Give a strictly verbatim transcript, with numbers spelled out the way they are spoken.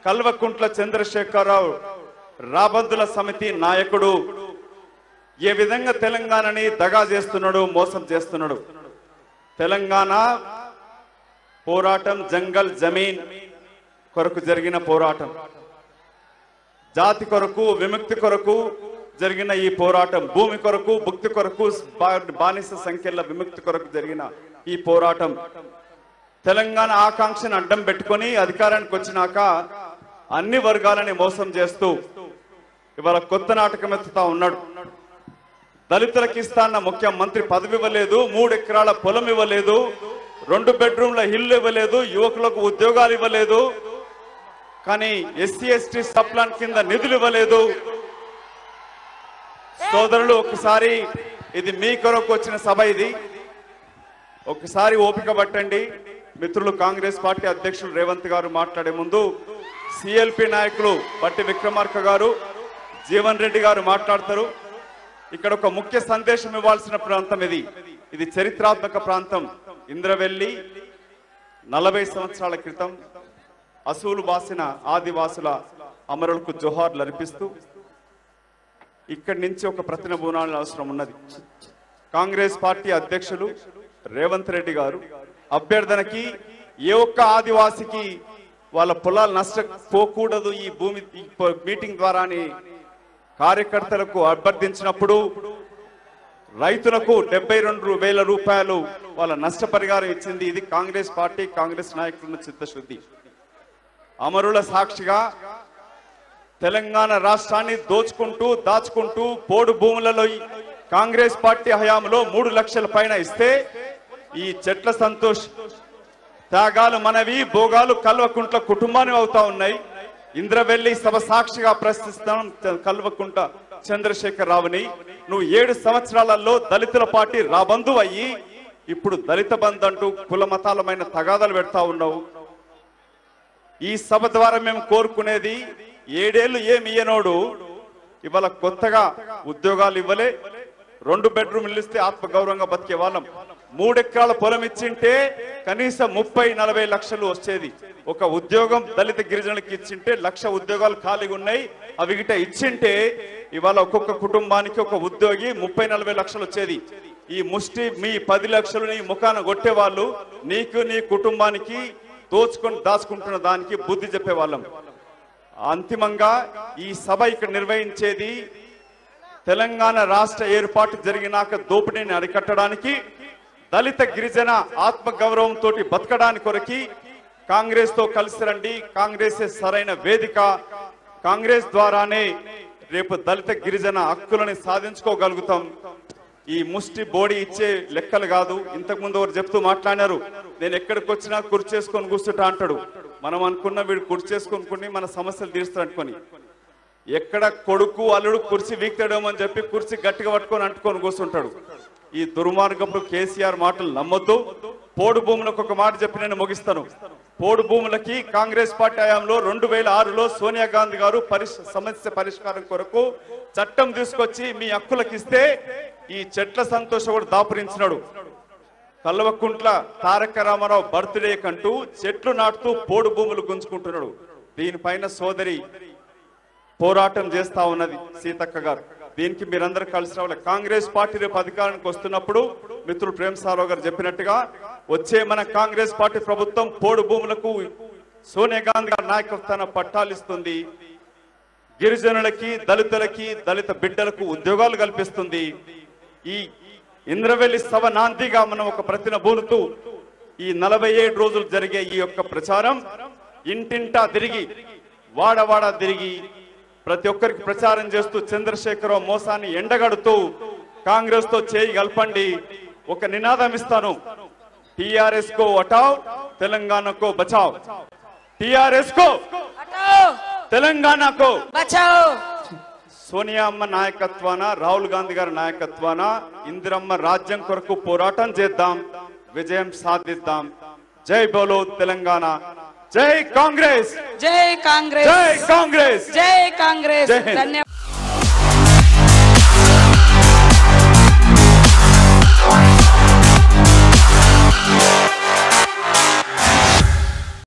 కల్వకుంట్ల చంద్రశేఖరరావు రాబందుల సమితి నాయకుడు ఏ విధంగా తెలంగాణని దగా చేస్తున్నాడు, మోసం చేస్తున్నాడు. తెలంగాణ పోరాటం జంగల్ జమీన్ కొరకు జరిగిన పోరాటం, జాతి కొరకు విముక్తి కొరకు జరిగిన ఈ పోరాటం, భూమి కొరకు భుక్తి కొరకు బానిస సంఖ్యల విముక్తి కొరకు జరిగిన ఈ పోరాటం, తెలంగాణ ఆకాంక్షను అడ్డం పెట్టుకొని అధికారానికి వచ్చినాక అన్ని వర్గాలని మోసం చేస్తూ ఇవాళ కొత్త నాటకం ఎత్తుతా ఉన్నాడు. దళితులకు ఇస్తాన్న ముఖ్యమంత్రి పదవి ఇవ్వలేదు, మూడు ఎకరాల పొలం ఇవ్వలేదు, రెండు బెడ్రూమ్ల ఇల్లు ఇవ్వలేదు, యువకులకు ఉద్యోగాలు ఇవ్వలేదు, కానీ ఎస్సీ ఎస్టీ సప్లాన్ కింద నిధులు ఇవ్వలేదు. సోదరులు, ఒకసారి ఇది మీ కొరకు వచ్చిన సభ, ఇది ఒకసారి ఓపిక పట్టండి. మిత్రులు కాంగ్రెస్ పార్టీ అధ్యక్షులు రేవంత్ గారు మాట్లాడే ముందు సిఎల్పి నాయకులు బట్టి విక్రమార్క గారు, జీవన్ రెడ్డి గారు మాట్లాడతారు. ఇక్కడ ఒక ముఖ్య సందేశం ఇవ్వాల్సిన ప్రాంతం ఇది. ఇది చరిత్రాత్మక ప్రాంతం. ఇంద్రవెల్లి నలభై సంవత్సరాల క్రితం అసూలు బాసిన ఆదివాసుల అమరులకు జోహార్లు అర్పిస్తూ ఇక్కడి నుంచి ఒక ప్రతినబూనాల అవసరం ఉన్నది. కాంగ్రెస్ పార్టీ అధ్యక్షులు రేవంత్ రెడ్డి గారు అభ్యర్థనకి ఏ ఒక్క ఆదివాసికి వాళ్ళ పొలాలు నష్టపోకూడదు ఈ భూమి మీటింగ్ ద్వారా అని కార్యకర్తలకు అభ్యర్థించినప్పుడు రైతులకు డెబ్బై రెండు వేల రూపాయలు వాళ్ళ నష్టపరిహారం ఇచ్చింది. ఇది కాంగ్రెస్ పార్టీ కాంగ్రెస్ నాయకుల చిత్తశుద్ధి. అమరుల సాక్షిగా తెలంగాణ రాష్ట్రాన్ని దోచుకుంటూ దాచుకుంటూ పోడు భూములలో కాంగ్రెస్ పార్టీ హయాంలో మూడు లక్షల పైన ఇస్తే ఈ చెట్ల సంతోష్ త్యాగాలు మనవి, భోగాలు కల్వకుంట్ల కుటుంబాన్ని అవుతా ఉన్నాయి. ఇంద్రవెల్లి సభ సాక్షిగా ప్రశ్నిస్తాం కల్వకుంట్ల చంద్రశేఖర్ రావుని, నువ్వు ఏడు సంవత్సరాలలో దళితుల పార్టీ రాబంధు అయ్యి ఇప్పుడు దళిత బంధు అంటూ కుల మతాలమైన తగాదాలు పెడతా ఉన్నావు. ఈ సభ ద్వారా మేము కోరుకునేది, ఏడేళ్లు ఏమి ఇయ్యనోడు ఇవాళ కొత్తగా ఉద్యోగాలు ఇవ్వలే, రెండు బెడ్రూమ్ ఇల్లు ఇస్తే ఆత్మగౌరవంగా బతికే వాళ్ళం, మూడెకరాల పొలం ఇచ్చింటే కనీసం ముప్పై నలభై లక్షలు వచ్చేది. ఒక ఉద్యోగం దళిత గిరిజనులకు ఇచ్చింటే లక్ష ఉద్యోగాలు ఖాళీగా ఉన్నాయి, అవి గిట ఇచ్చింటే ఇవాళ ఒక్కొక్క కుటుంబానికి ఒక ఉద్యోగి ముప్పై నలభై లక్షలు వచ్చేది. ఈ ముష్టి మీ పది లక్షలు నీ ముఖాన కొట్టే వాళ్ళు నీకు నీ కుటుంబానికి దోచుకొని దాచుకుంటున్న దానికి బుద్ధి చెప్పేవాళ్ళం. అంతిమంగా ఈ సభ ఇక్కడ నిర్వహించేది తెలంగాణ రాష్ట్ర ఏర్పాటు జరిగినాక దోపిడీని అరికట్టడానికి, దళిత గిరిజన ఆత్మ గౌరవంతో బతకడానికి కొరకి కాంగ్రెస్ తో కలిసి రండి. కాంగ్రెస్ సరైన వేదిక. కాంగ్రెస్ ద్వారానే రేపు దళిత గిరిజన హక్కులని సాధించుకోగలుగుతాం. ఈ ముష్టి బోడీ ఇచ్చే లెక్కలు కాదు. ఇంతకు ముందు ఎవరు చెప్తూ మాట్లాడారు, నేను ఎక్కడికి వచ్చినా కుర్చీ చేసుకొని కూర్చుంటా అంటాడు. మనం అనుకున్న వీడు కుర్చీ చేసుకొని మన సమస్యలు తీరుస్తాడు అనుకొని, ఎక్కడ కొడుకు అల్లుడు కుర్చీ వీక్తాడేమో అని చెప్పి కుర్చీ గట్టిగా పట్టుకొని అంటుకొని కూర్చుంటాడు. ఈ దుర్మార్గపు కేసీఆర్ మాటలు నమ్మొద్దు. పోడు భూములకు ఒక మాట చెప్పి నేను ముగిస్తాను. పోడు భూములకి కాంగ్రెస్ పార్టీ హయాంలో రెండు వేల ఆరులో సోనియా గాంధీ గారు పరిష్ సమస్య పరిష్కారం కొరకు చట్టం తీసుకొచ్చి మీ హక్కులకు ఇస్తే ఈ చెట్ల సంతోష కూడా దాపురించినాడు. కల్వకుంట్ల తారక రామారావు బర్త్డే కంటూ చెట్లు నాటుతూ పోడు భూములు గుంజుకుంటున్నాడు. దీనిపైన సోదరి పోరాటం చేస్తా ఉన్నది సీతక్క గారు. దీనికి మీరందరూ కలిసి రావాలి. కాంగ్రెస్ పార్టీ రేపు అధికారానికి వస్తున్నప్పుడు మిత్రులు ప్రేమ్ సారావు గారు చెప్పినట్టుగా వచ్చే మన కాంగ్రెస్ పార్టీ ప్రభుత్వం పోడు భూములకు సోనియా గాంధీ గారి నాయకత్వాన పట్టాలిస్తుంది, గిరిజనులకి దళితులకి దళిత బిడ్డలకు ఉద్యోగాలు కల్పిస్తుంది. ఈ ఇంద్రవెల్లి సభ నాందిగా మనం ఒక ప్రతినబూలుతూ ఈ నలభై ఏడు రోజులు జరిగే ఈ యొక్క ప్రచారం ఇంటింటా తిరిగి వాడవాడ తిరిగి ప్రతి ఒక్కరికి ప్రచారం చేస్తూ చంద్రశేఖరరావు మోసాన్ని ఎండగడుతూ కాంగ్రెస్ తో చేయి కలపండి. ఒక నినాదం ఇస్తాను, టిఆర్ఎస్ కో హటావ్ తెలంగాణకో బచావ్, టిఆర్ఎస్ కో హటావ్ తెలంగాణకో బచావ్. సోనియా అమ్మ నాయకత్వాన, రాహుల్ గాంధీ గారి నాయకత్వాన ఇందిరమ్మ రాజ్యం కొరకు పోరాటం చేద్దాం, విజయం సాధిద్దాం. జై బోలో తెలంగాణ, జై కాంగ్రెస్, జై కాంగ్రెస్, జై కాంగ్రెస్, జై కాంగ్రెస్. ధన్యవాదాలు.